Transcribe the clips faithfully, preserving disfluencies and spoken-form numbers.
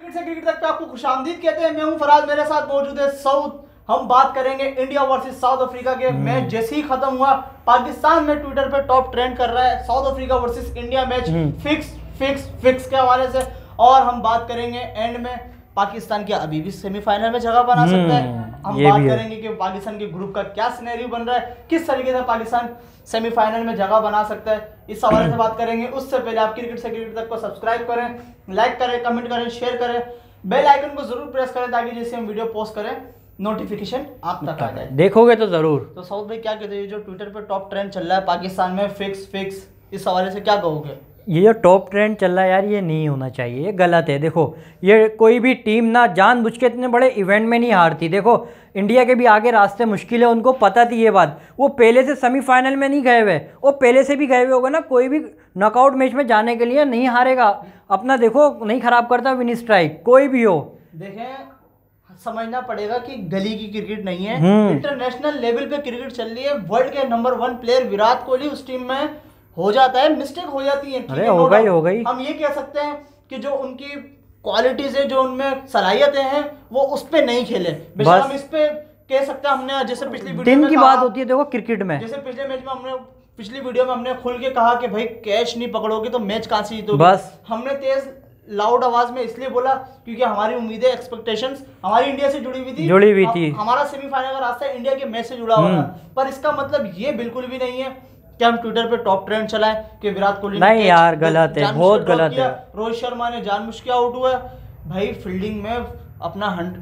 Cricket से cricket तक पे आपको खुशामदीद कहते हैं। मैं हूं फराज, मेरे साथ मौजूद है सऊद। हम बात करेंगे इंडिया वर्सेस साउथ अफ्रीका के मैच जैसे ही खत्म हुआ पाकिस्तान में ट्विटर पे टॉप ट्रेंड कर रहा है South Africa versus India match fix fix fix के हवाले से। और हम बात करेंगे एंड में पाकिस्तान क्या अभी भी सेमीफाइनल में जगह बना सकता है। हम बात करेंगे कि पाकिस्तान के ग्रुप का क्या सिनेरियो बन रहा है, किस तरीके से पाकिस्तान सेमीफाइनल में जगह बना सकता है, इस हवाले से बात करेंगे। उससे पहले आप क्रिकेट से क्रिकेट तक को सब्सक्राइब करें, लाइक करें, कमेंट करें, शेयर करें, बेल आइकन को जरूर प्रेस करें ताकि जैसे हम वीडियो पोस्ट करें नोटिफिकेशन आप तक आ जाए। देखोगे तो जरूर। तो साउथ भाई क्या कहते हैं, जो ट्विटर पे टॉप ट्रेंड चल रहा है पाकिस्तान में फिक्स फिक्स, इस हवाले से क्या कहोगे? ये जो टॉप ट्रेंड चल रहा है यार, ये नहीं होना चाहिए, ये गलत है। देखो ये कोई भी टीम ना जानबूझ के इतने बड़े इवेंट में नहीं हारती। देखो इंडिया के भी आगे रास्ते मुश्किल है, उनको पता थी ये बात। वो पहले से सेमीफाइनल में नहीं गए हुए, वो पहले से भी गए हुए होगा ना। कोई भी नॉकआउट मैच में जाने के लिए नहीं हारेगा अपना, देखो नहीं खराब करता विन स्ट्राइक कोई भी हो। देखें समझना पड़ेगा कि गली की क्रिकेट नहीं है, इंटरनेशनल लेवल पे क्रिकेट चल रही है। वर्ल्ड के number one player Virat Kohli उस टीम में हो जाता है, मिस्टेक हो जाती है, अरे हो गई हो गई। हम ये कह सकते हैं कि जो उनकी क्वालिटीज है, जो उनमें सलाहियतें हैं, वो उस पे नहीं खेले। बस हम इस पे कह सकते हैं। हमने जैसे पिछली वीडियो दिन में की बात होती है देखो क्रिकेट में, जैसे पिछले मैच में हमने पिछली वीडियो में हमने खुल के कहा कि भाई कैच नहीं पकड़ोगे तो मैच कहां से जीतोगे। बस हमने तेज लाउड आवाज में इसलिए बोला क्योंकि हमारी उम्मीदें एक्सपेक्टेशंस हमारी इंडिया से जुड़ी हुई थी जुड़ी हुई थी हमारा सेमीफाइनल का रास्ता इंडिया के मैच से जुड़ा हुआ था। पर इसका मतलब ये बिल्कुल भी नहीं है कि हम ट्विटर पे टॉप ट्रेंड चलाएं कि विराट कोहली नहीं यार, गलत है, बहुत गलत है। रोहित शर्मा ने जानबूझ के आउट हुआ भाई। फील्डिंग में अपना हंड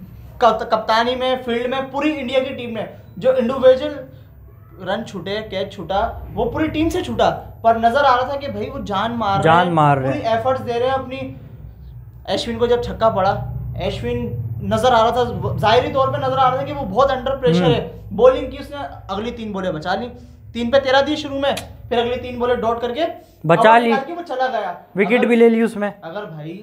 कप्तानी में फील्ड में पूरी इंडिया की टीम ने जो इंडिविजुअल रन छूटे, कैच छूटा, वो पूरी टीम से छूटा। पर नजर आ रहा था कि भाई वो जान मार जान रहे मार पूरी एफर्ट्स दे रहे हैं अपनी। अश्विन को जब छक्का पड़ा, अश्विन नजर आ रहा था, जाहिरी तौर पे नजर आ रहा था कि वो बहुत अंडर प्रेशर है। बॉलिंग की उसने अगली तीन बॉलें बचा ली, तीन पे तेरह दी शुरू में, फिर अगली तीन बॉलें डॉट करके बचा ली, वो चला गया, विकेट भी ले ली उसमें। अगर भाई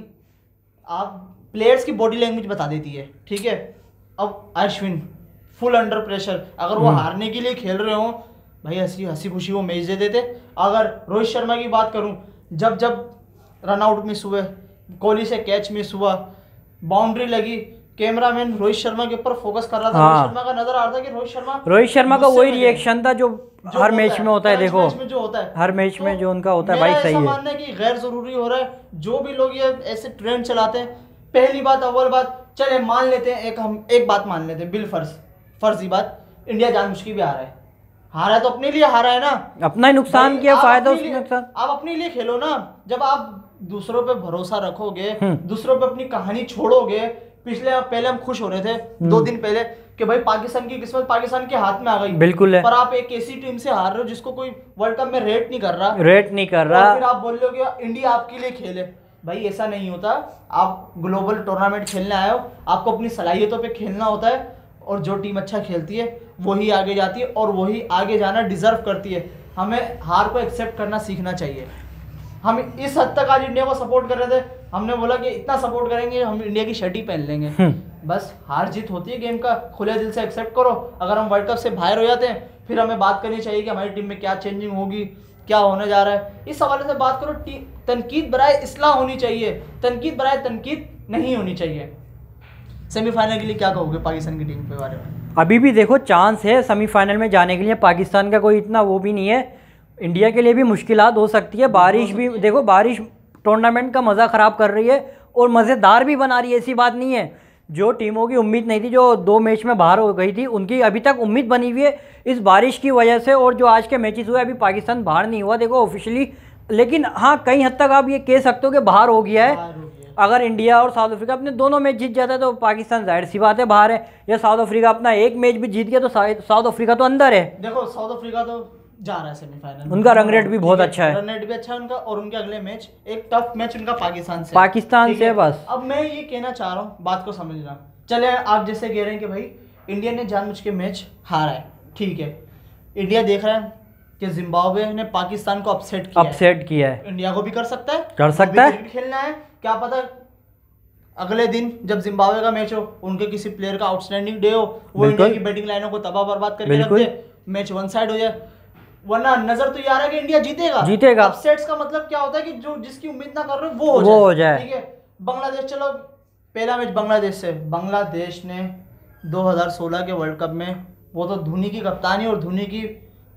आप प्लेयर्स की बॉडी लैंग्वेज बता देती है, ठीक है। अब अश्विन फुल अंडर प्रेशर, अगर वो हारने के लिए खेल रहे हो भाई हंसी हंसी खुशी वो मैच दे देते। अगर रोहित शर्मा की बात करूं, जब जब रन आउट मिस हुए, कोहली से कैच मिस हुआ, बाउंड्री लगी, कैमरामैन रोहित शर्मा के ऊपर फोकस कर रहा था। हाँ। रोहित शर्मा का नजर आ रहा था कि रोहित शर्मा रोहित शर्मा का वही रिएक्शन था जो, जो हर मैच में होता है। देखो में जो होता है हर मैच में जो उनका होता है भाई, सही है। मानना है कि गैर जरूरी हो रहा है जो भी लोग ये ऐसे ट्रेंड चलाते हैं। पहली बात, अव्वल बात, चले मान लेते हैं, एक हम एक बात मान लेते हैं, बिल फर्ज फर्जी बात, इंडिया जानबूझ के भी हारा है। हारा है तो अपने लिए हारा है ना, अपना ही नुकसान किया, फायदा उसका नुकसान। आप अपने लिए खेलो ना। जब आप दूसरों पे भरोसा रखोगे, दूसरों पे अपनी कहानी छोड़ोगे। पिछले पहले हम खुश हो रहे थे दो दिन पहले कि भाई पाकिस्तान की किस्मत पाकिस्तान के हाथ में आ गई, बिल्कुल है। पर आप एक ऐसी टीम से हार रहे हो जिसको कोई वर्ल्ड कप में रेट नहीं कर रहा रेट नहीं कर रहा और फिर आप बोल रहे हो कि इंडिया आपके लिए खेले। भाई ऐसा नहीं होता। आप ग्लोबल टूर्नामेंट खेलने आए हो, आपको अपनी सलाहियतों पे खेलना होता है और जो टीम अच्छा खेलती है वही आगे जाती है और वही आगे जाना डिजर्व करती है। हमें हार को एक्सेप्ट करना सीखना चाहिए। हम इस हद तक आज इंडिया को सपोर्ट कर रहे थे, हमने बोला कि इतना सपोर्ट करेंगे हम इंडिया की शर्ट ही पहन लेंगे। बस हार जीत होती है गेम का, खुले दिल से एक्सेप्ट करो। अगर हम वर्ल्ड कप से बाहर हो जाते हैं फिर हमें बात करनी चाहिए कि हमारी टीम में क्या चेंजिंग होगी, क्या होने जा रहा है। इस हवाले से बात करो। तनकीद बराए इस्लाह होनी चाहिए, तनकीद बराए तनकीद नहीं होनी चाहिए। सेमीफाइनल के लिए क्या कहोगे पाकिस्तान की टीम के बारे में? अभी भी देखो चांस है सेमीफाइनल में जाने के लिए। पाकिस्तान का कोई इतना वो भी नहीं है, इंडिया के लिए भी मुश्किलात हो सकती है। बारिश भी देखो, बारिश टूर्नामेंट का मज़ा ख़राब कर रही है और मज़ेदार भी बना रही है, ऐसी बात नहीं है। जो टीमों की उम्मीद नहीं थी, जो दो मैच में बाहर हो गई थी, उनकी अभी तक उम्मीद बनी हुई है इस बारिश की वजह से। और जो आज के मैचेस हुए, अभी पाकिस्तान बाहर नहीं हुआ देखो ऑफिशियली, लेकिन हाँ कई हद तक आप ये कह सकते हो कि बाहर हो गया है। अगर इंडिया और साउथ अफ्रीका अपने दोनों मैच जीत जाता है तो पाकिस्तान जाहिर सी बात है बाहर है। या साउथ अफ्रीका अपना एक मैच भी जीत गया तो साउथ अफ्रीका तो अंदर है। देखो साउथ अफ्रीका तो जा रहा है सेमीफाइनल, उनका रन रेट भी बहुत अच्छा है, रन रेट भी अच्छा है उनका। और उनके अगले मैच एक टफ मैच उनका पाकिस्तान से पाकिस्तान से बस। अब मैं ये कहना चाह रहा हूँ, बात को समझना। चले आप जैसे कह रहे हैं कि भाई इंडिया ने जानबूझ के मैच हारा है, ठीक है। इंडिया देख रहा है कि जिम्बाब्वे ने पाकिस्तान को अपसेट किया अपसेट किया है, इंडिया को भी कर सकता है, कर सकता है। खेलना है, क्या पता अगले दिन जब जिम्बाब्वे का मैच हो, उनके किसी प्लेयर का आउटस्टैंडिंग डे हो, वो इंडिया की बैटिंग लाइनों को तबाह बर्बाद करके रख दे, मैच वन साइड हो जाए। वरना नजर तो ये आ रहा है कि इंडिया जीतेगा जीतेगा। अपसेट्स का मतलब क्या होता है कि जो जिसकी उम्मीद ना कर रहे वो हो जाए, ठीक है। बांग्लादेश, चलो पहला मैच बांग्लादेश से, बांग्लादेश ने दो हज़ार सोलह के वर्ल्ड कप में वो तो धोनी की कप्तानी और धोनी की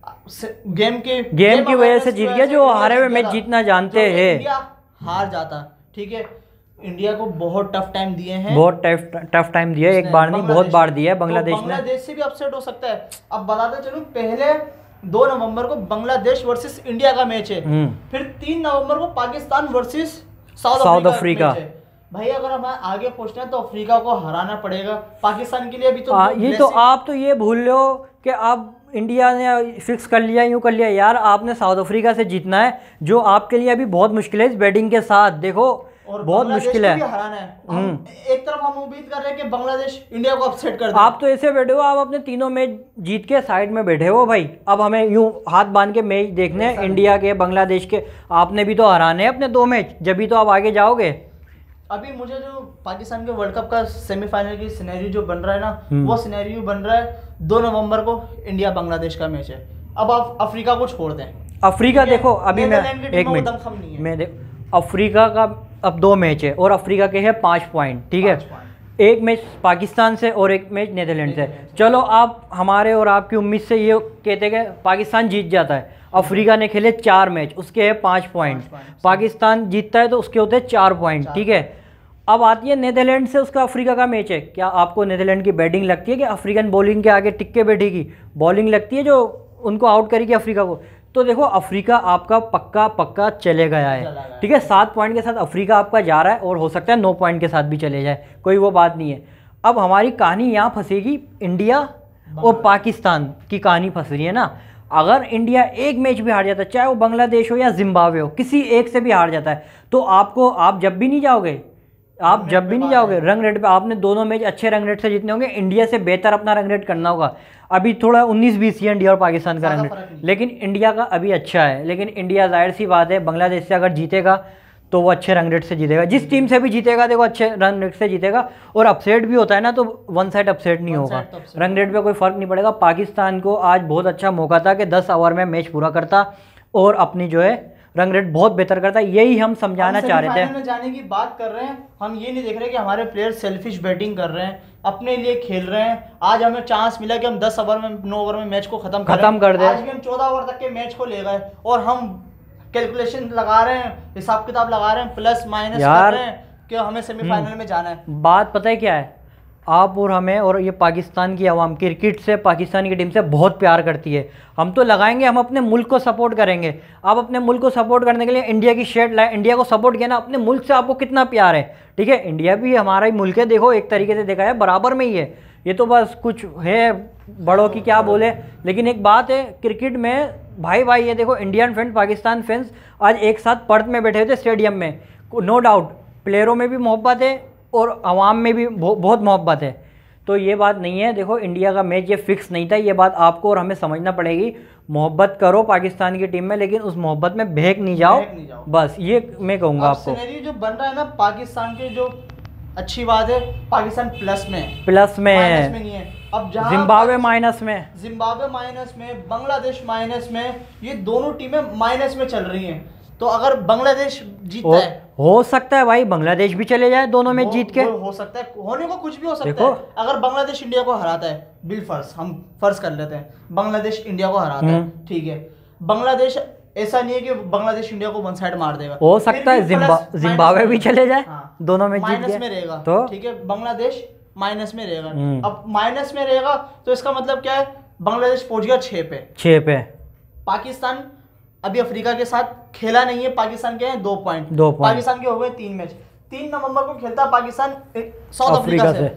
गेम के गेम की वजह से जीत गया, जो हारे हुए मैच जीतना जानते हैं। इंडिया हार जाता, ठीक है, इंडिया को बहुत टफ टाइम दिए हैं, बहुत टफ टफ टाइम दिया, एक बार नहीं बहुत बार दिया है बांग्लादेश ने। बांग्लादेश से भी अपसेट हो सकता है। अब बताते चलूं, पहले दो नवंबर को बांग्लादेश वर्सेस इंडिया का मैच है, फिर तीन नवंबर को पाकिस्तान वर्सेस साउथ अफ्रीका। भाई अगर हमें आगे पहुंचना है तो अफ्रीका को हराना पड़ेगा, पाकिस्तान के लिए भी तो आ, ये तो आप तो ये भूल लो कि आप इंडिया ने फिक्स कर लिया, यूँ कर लिया यार, आपने साउथ अफ्रीका से जीतना है, जो आपके लिए अभी बहुत मुश्किल है इस बैटिंग के साथ। देखो और बहुत मुश्किल है, हराना है। हम एक तरफ हम उम्मीद कर रहे हैं कि बांग्लादेश इंडिया को अपसेट कर दे। आप तो ऐसे बैठे हो, आप अपने तीनों मैच जीत के साइड में बैठे हो भाई, अब हमें यूं हाथ बांध के मैच देखने हैं इंडिया के बांग्लादेश के। आपने भी तो हराने हैं अपने दो मैच, जब भी तो आप आगे जाओगे। अभी मुझे जो पाकिस्तान के वर्ल्ड कप का सेमीफाइनल की सिनेरियो जो बन रहा है ना, वो सिनेरियो बन रहा है दो नवंबर को इंडिया बांग्लादेश का मैच है। अब आप अफ्रीका को छोड़ दें, अफ्रीका देखो अभी मैं एक मिनट मैं देख अफ्रीका का अब दो मैच है और अफ्रीका के हैं पाँच पॉइंट, ठीक है, एक मैच पाकिस्तान से और एक मैच नीदरलैंड से। चलो आप हमारे और आपकी उम्मीद से ये कहते हैं पाकिस्तान जीत जाता है, अफ्रीका ने खेले चार मैच, उसके है पाँच पॉइंट, पाकिस्तान जीतता है तो उसके होते हैं चार पॉइंट, ठीक है। अब आती है नीदरलैंड से उसका अफ्रीका का मैच है। क्या आपको नीदरलैंड की बैटिंग लगती है कि अफ्रीकन बॉलिंग के आगे टिक के बैठेगी? बॉलिंग लगती है जो उनको आउट करेगी अफ्रीका को। तो देखो अफ्रीका आपका पक्का पक्का चले गया है, ठीक है, सात पॉइंट के साथ अफ्रीका आपका जा रहा है और हो सकता है नौ पॉइंट के साथ भी चले जाए, कोई वो बात नहीं है। अब हमारी कहानी यहाँ फंसेगी, इंडिया और पाकिस्तान की कहानी फंस रही है ना। अगर इंडिया एक मैच भी हार जाता है, चाहे वो बांग्लादेश हो या जिम्बाब्वे हो, किसी एक से भी हार जाता है, तो आपको आप जब भी नहीं जाओगे आप जब भी नहीं जाओगे रन रेट पे, आपने दोनों मैच अच्छे रन रेट से जीतने होंगे, इंडिया से बेहतर अपना रन रेट करना होगा। अभी थोड़ा उन्नीस बीस है इंडिया और पाकिस्तान का रन रेट, लेकिन इंडिया का अभी अच्छा है। लेकिन इंडिया जाहिर सी बात है बांग्लादेश से अगर जीतेगा तो वो अच्छे रन रेट से जीतेगा, जिस टीम से भी जीतेगा देखो अच्छे रन रेट से जीतेगा। और अपसेट भी होता है ना तो वन साइड अपसेट नहीं होगा, रन रेट पे कोई फर्क नहीं पड़ेगा। पाकिस्तान को आज बहुत अच्छा मौका था कि दस ओवर में मैच पूरा करता और अपनी जो है रन रेट बहुत बेहतर करता है, यही हम समझाना चाह रहे थे। में जाने की बात कर रहे हैं, हम ये नहीं देख रहे कि हमारे प्लेयर सेल्फिश बैटिंग कर रहे हैं, अपने लिए खेल रहे हैं। आज हमें चांस मिला कि हम दस ओवर में नौ ओवर में मैच को खत्म खत्म कर दे। आज भी हम चौदह ओवर तक के मैच को ले गए और हम कैलकुलेशन लगा रहे हैं, हिसाब किताब लगा रहे हैं, प्लस माइनस कर रहे हैं कि हमें सेमीफाइनल में जाना है। बात पता है क्या है, आप और हमें और ये पाकिस्तान की आवाम क्रिकेट से पाकिस्तान की टीम से बहुत प्यार करती है। हम तो लगाएंगे, हम अपने मुल्क को सपोर्ट करेंगे। आप अपने मुल्क को सपोर्ट करने के लिए इंडिया की शर्ट लाए, इंडिया को सपोर्ट किया ना, अपने मुल्क से आपको कितना प्यार है, ठीक है। इंडिया भी हमारा ही मुल्क है, देखो एक तरीके से देखा है बराबर में ही है। ये तो बस कुछ है बड़ों की क्या बोले, लेकिन एक बात है क्रिकेट में भाई भाई ये देखो इंडियन फैंस पाकिस्तान फैंस आज एक साथ पर्थ में बैठे थे स्टेडियम में, नो डाउट प्लेयरों में भी मोहब्बत है और आवाम में भी बहुत मोहब्बत है। तो ये बात नहीं है, देखो इंडिया का मैच ये फिक्स नहीं था, ये बात आपको और हमें समझना पड़ेगी। मोहब्बत करो पाकिस्तान की टीम में, लेकिन उस मोहब्बत में बहक नहीं जाओ, नहीं जाओ। बस ये मैं कहूँगा आपको। जो बन रहा है ना पाकिस्तान के, जो अच्छी बात है पाकिस्तान प्लस में प्लस में माइनस में नहीं है। अब जहाँ जिम्बाब्वे माइनस में जिम्बाब्वे माइनस में बांग्लादेश माइनस में, ये दोनों टीमें माइनस में चल रही हैं। तो अगर बांग्लादेश जीतता है, हो सकता है भाई बांग्लादेश भी चले जाए दोनों में जीत के, हो सकता है, होने को कुछ भी हो सकता है। अगर बांग्लादेश इंडिया को हराता है, बिल फर्ज हम फर्ज कर लेते हैं बांग्लादेश इंडिया को हराता है, ठीक है, बांग्लादेश ऐसा नहीं है कि बांग्लादेश इंडिया को वन साइड मार देगा, हो सकता है जिम्बाब्वे भी चले जाए, हाँ, दोनों में माइनस में रहेगा, तो ठीक है बांग्लादेश माइनस में रहेगा। अब माइनस में रहेगा तो इसका मतलब क्या है, बांग्लादेश पहुंच गया छह पे छह पे पाकिस्तान अभी अफ्रीका के साथ खेला नहीं है, पाकिस्तान के हैं दो पॉइंट दो पॉइंट पाकिस्तान के हो गए तीन मैच। तीन नवंबर को खेलता पाकिस्तान साउथ अफ्रीका से,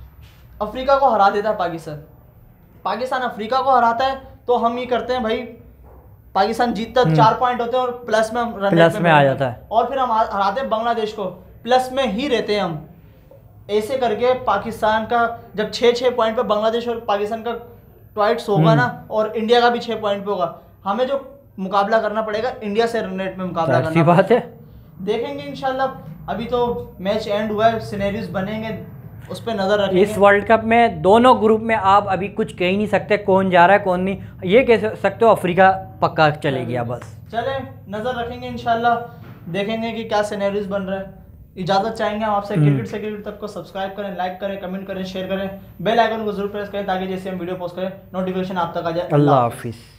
अफ्रीका को हरा देता पाकिस्तान। पाकिस्तान अफ्रीका को हराता है तो हम ये करते हैं भाई, पाकिस्तान जीतता चार पॉइंट होते हैं और प्लस में रन प्लस में, में आ जाता है, और फिर हम हराते हैं बांग्लादेश को, प्लस में ही रहते हैं हम। ऐसे करके पाकिस्तान का जब छः छः पॉइंट पे बांग्लादेश और पाकिस्तान का ट्वाइट्स होगा ना, और इंडिया का भी छः पॉइंट पे होगा, हमें जो मुकाबला करना पड़ेगा इंडिया से रन रेट में मुकाबला करना बात है। देखेंगे इंशाल्लाह, अभी तो मैच एंड हुआ है, सिनेरियोस बनेंगे, उस पर नजर रखेंगे। इस वर्ल्ड कप में दोनों ग्रुप में आप अभी कुछ कह ही नहीं सकते कौन जा रहा है कौन नहीं, ये कह सकते हो अफ्रीका पक्का चले गया बस। चले नजर रखेंगे इंशाल्लाह, देखेंगे कि क्या सिनेरियोस बन रहा है। इजाजत चाहेंगे हम आपसे। क्रिकेट से क्रिकेट तक को सब्सक्राइब करें, लाइक करें, कमेंट करें, शेयर करें, बेल आइकन को जरूर प्रेस करें ताकि जैसे हम वीडियो पोस्ट करें नोटिफिकेशन आप तक आ जाए। अल्लाह हाफिज़।